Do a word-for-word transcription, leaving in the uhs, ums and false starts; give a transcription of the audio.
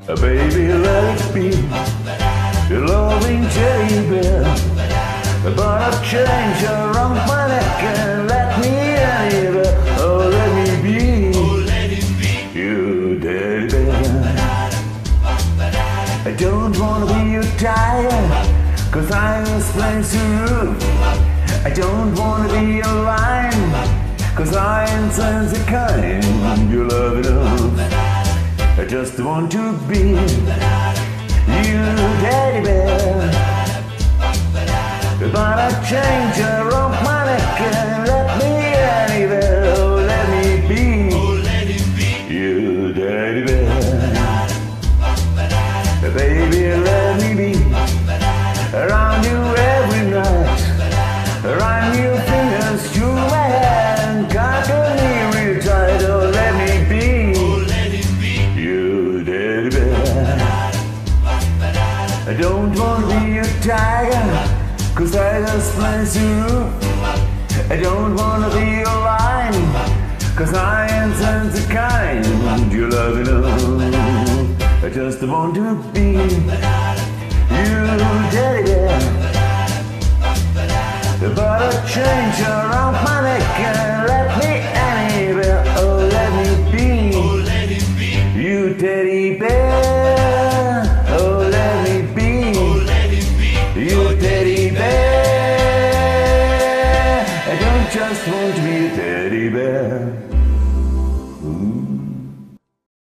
Baby, let it be your loving teddy bear. But I've changed around my neck and let me anywhere. Oh, let me be your teddy bear. I don't wanna be your tiger, cause I was place to roof. I don't wanna be your lion, cause I ain't sense the kind you love enough. I just want to be you, teddy bear. But I change around my neck and let me anywhere. Oh, let me be you, teddy bear. Baby, let me be around you every night. Run your fingers through my hair and cuddle me real tight. Oh, let me be you, teddy bear. I don't want to be a tiger, cause I just place you. I don't want to be a lion, cause I ain't sense the kind you love enough. I just want to be you, teddy bear.